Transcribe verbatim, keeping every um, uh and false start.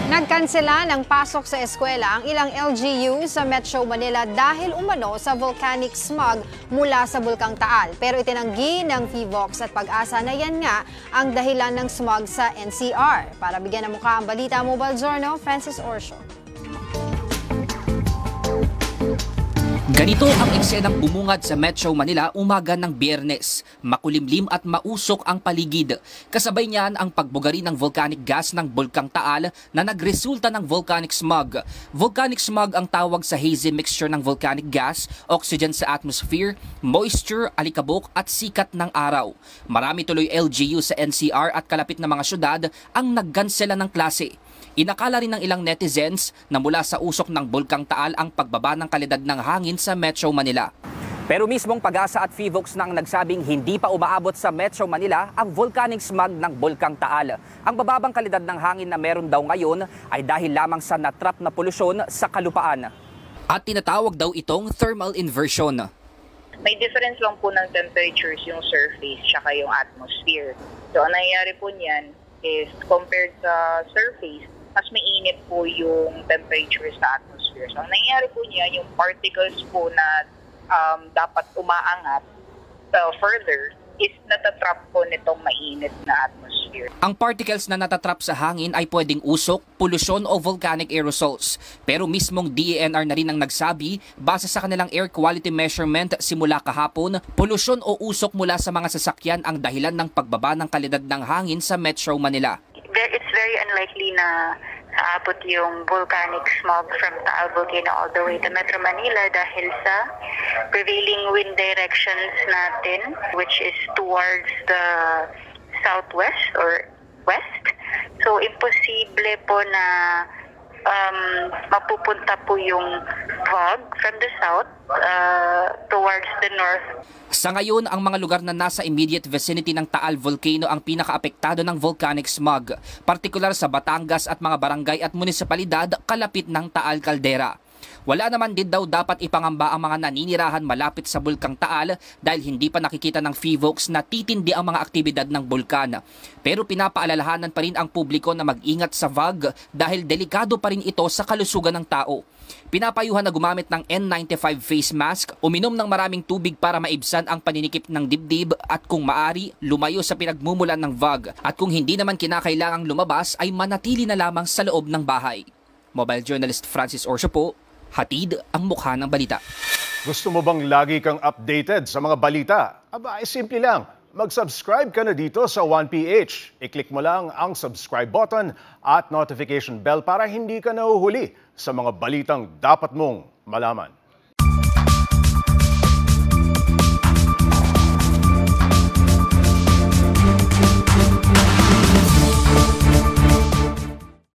Nagkansela ng pasok sa eskwela ang ilang L G U sa Metro Manila dahil umano sa volcanic smog mula sa Bulkang Taal. Pero itinanggi ng PHIVOLCS at Pag-asa na yan nga ang dahilan ng smog sa N C R. Para bigyan ng mukha ang balita, Mobile Journal, Francis Orsio. Ganito ang eksenang bumungad sa Metro Manila umaga ng Biyernes. Makulimlim at mausok ang paligid. Kasabay niyan ang pagbugari ng volcanic gas ng Bulkang Taal na nagresulta ng volcanic smog. Volcanic smog ang tawag sa hazy mixture ng volcanic gas, oxygen sa atmosphere, moisture, alikabok at sikat ng araw. Marami tuloy L G U sa N C R at kalapit na mga syudad ang nagkansela ng klase. Inakala rin ng ilang netizens na mula sa usok ng Bulkang Taal ang pagbaba ng kalidad ng hangin sa Metro Manila. Pero mismong Pag-asa at PHIVOLCS na ang nagsabing hindi pa umaabot sa Metro Manila ang volcanic smog ng Bulkang Taal. Ang bababang kalidad ng hangin na meron daw ngayon ay dahil lamang sa natrap na polusyon sa kalupaan. At tinatawag daw itong thermal inversion. May difference lang po ng temperatures yung surface tsaka yung atmosphere. So ang nangyayari po niyan is compared sa surface, mas mainit po yung temperature sa atmosphere. So, ang nangyayari po niya, yung particles po na um, dapat umaangat so further is natatrap po nitong mainit na atmosphere. Ang particles na natatrap sa hangin ay pwedeng usok, polusyon o volcanic aerosols. Pero mismong D E N R na rin ang nagsabi, base sa kanilang air quality measurement simula kahapon, polusyon o usok mula sa mga sasakyan ang dahilan ng pagbaba ng kalidad ng hangin sa Metro Manila. It's very unlikely na aabot yung volcanic smog from Taal Volcano all the way to Metro Manila dahil sa prevailing wind directions natin, which is towards the southwest or west. So, imposible po na um, mapupunta po yung fog from the south uh, towards the north. Sa ngayon, ang mga lugar na nasa immediate vicinity ng Taal Volcano ang pinakaapektado ng volcanic smog, partikular sa Batangas at mga barangay at munisipalidad kalapit ng Taal Caldera. Wala naman din daw dapat ipangamba ang mga naninirahan malapit sa Bulkang Taal dahil hindi pa nakikita ng PHIVOLCS na titindi ang mga aktibidad ng bulkan. Pero pinapaalalahanan pa rin ang publiko na mag-ingat sa fog dahil delikado pa rin ito sa kalusugan ng tao. Pinapayuhan na gumamit ng N ninety-five face mask, uminom ng maraming tubig para maibsan ang paninikip ng dibdib at kung maari, lumayo sa pinagmumulan ng fog. At kung hindi naman kinakailangang lumabas ay manatili na lamang sa loob ng bahay. Mobile Journalist Francis Orsio po, hatid ang mukha ng balita. Gusto mo bang lagi kang updated sa mga balita? Aba, ay simple lang. Mag-subscribe ka na dito sa one P H. I-click mo lang ang subscribe button at notification bell para hindi ka nahuhuli sa mga balitang dapat mong malaman.